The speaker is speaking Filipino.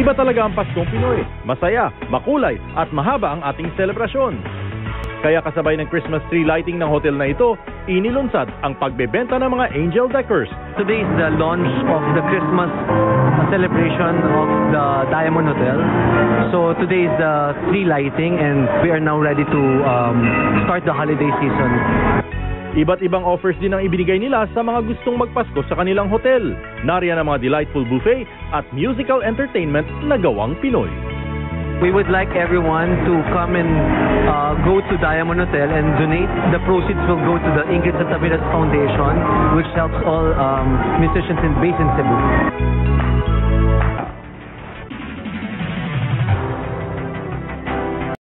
Iba talaga ang Paskong Pinoy. Masaya, makulay at mahaba ang ating selebrasyon. Kaya kasabay ng Christmas tree lighting ng hotel na ito, inilunsad ang pagbebenta ng mga angel decors. Today is the launch of the Christmas celebration of the Diamond Hotel. So today is the tree lighting and we are now ready to start the holiday season. Iba't ibang offers din ang ibinigay nila sa mga gustong magpasko sa kanilang hotel. Nariyan ang mga delightful buffet at musical entertainment na gawang Pinoy. We would like everyone to come and go to Diamond Hotel and donate. The proceeds will go to the Ingrid Santaveras Foundation, which helps all musicians based in Cebu.